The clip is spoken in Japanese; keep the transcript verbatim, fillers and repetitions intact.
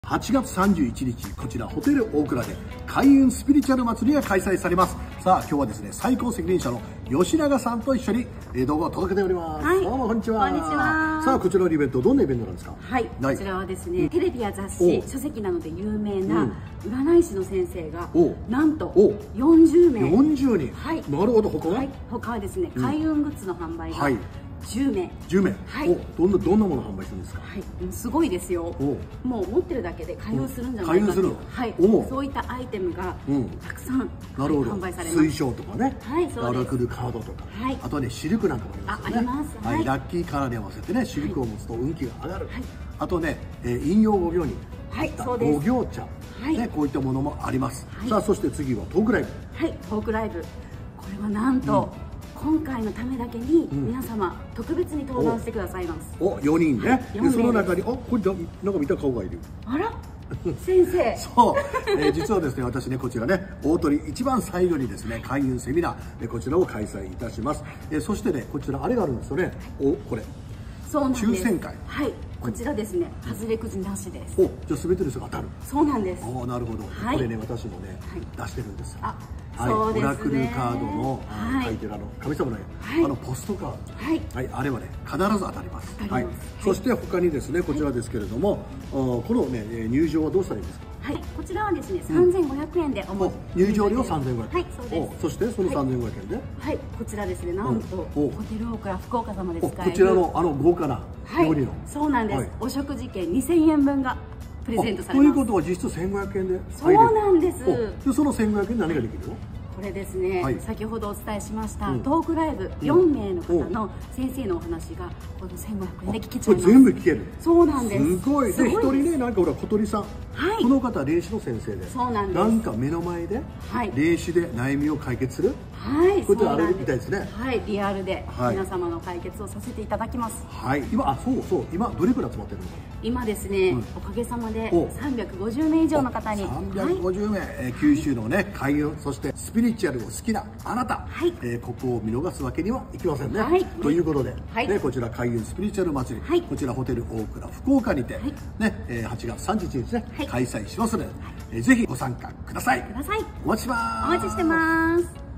はちがつさんじゅういちにち、こちらホテル大倉で開運スピリチュアル祭りが開催されます。さあ今日はですね、最高責任者の吉永さんと一緒に動画を届けております。はい、どうもこんにちは。 こんにちは。 さあこちらのイベント、どんなイベントなんですか？ はい、こちらはですね、テレビや雑誌、書籍などで有名な占い師の先生がなんとよんじゅうめい。 よんじゅうにん。 はい。 なるほど。他は？ はい。他はですね、開運グッズの販売がじゅうめい。 じゅうめい。 はい。 お、どんなどんなもの販売するんですか？ はい。すごいですよ。もう持ってるだけで開運するんじゃないか。 開運するの？ はい。そういったアイテムがたくさん販売されます。 水晶とかね。 はい、そうです。 オラクルカードとか。はい。あとはね、シルクなんかもありますよね。 あります。 はい。ラッキーカラーに合わせてね、シルクを持つと運気が上がる。はい。あとね、陰陽五行に。はい、そうです。五行茶。はい。ね、こういったものもあります。さあ、そして次はトークライブ。 はい、トークライブ。これはなんと。今回のためだけに皆様特別に登壇してくださいます。 お、よにんね。でその中に、あ、これなんか見た顔がいる。 あら、先生。 そう、えー、実はですね、私ね、こちらね、大鳥一番最後にですね、開運セミナー、こちらを開催いたします。えー、そしてね、こちらあれがあるんですよね。お、これ。 そうなんです。 抽選会。 はい、こちらですね、外れくじなしです。 お、じゃあすべての人が当たる。 そうなんです。 お、なるほど。これね、私もね、出してるんですよ。あ、 そうですね。 オラクルカードの書いてるあの神様のあのポストカード。はい。はい、あれはね、必ず当たります。はい。そして他にですね、こちらですけれども、このね、入場はどうしたらいいですか？ はい、こちらはですね、三千五百円でお持ち。 入場料三千五百円。 はい、そうです。 そしてその三千五百円で、 はい、こちらですね、なんとホテルオークラ福岡様で使えるこちらのあの豪華な料理の、 そうなんです。お食事券二千円分がプレゼントされます。 ということは実質千五百円で入れる。そうなんです。 でその千五百円で何ができるの？ これですね、はい、先ほどお伝えしました、うん、トークライブよんめいの方の先生のお話がこのせんごひゃくえんで聞けちゃいます。 全部聞ける。そうなんです。 すごい。で一人ね、なんかほら小鳥さん、はい、この方霊視の先生で、 そうなんです。 なんか目の前で霊視で悩みを解決する、はい、こういうことあるみたいですね。 はい、リアルで皆様の解決をさせていただきます。 はい、今あそうそう今どれくらい集まってるのか。 今ですね、うん、おかげさまでさんびゃくごじゅうめい以上の方に、 さんびゃくごじゅうめい、はい、えー、九州のね開運、そしてスピリチュアルを好きなあなた、はい、えー、ここを見逃すわけにはいきませんね。はい、ということで、はい、ね、こちら開運スピリチュアル祭り、はい、こちらホテル大倉福岡にて、はい、ね、えー、はちがつさんじゅういちにちね、はい、開催しますので、えー、ぜひご参加ください。 ください。 お待ちします。 お待ちしてます。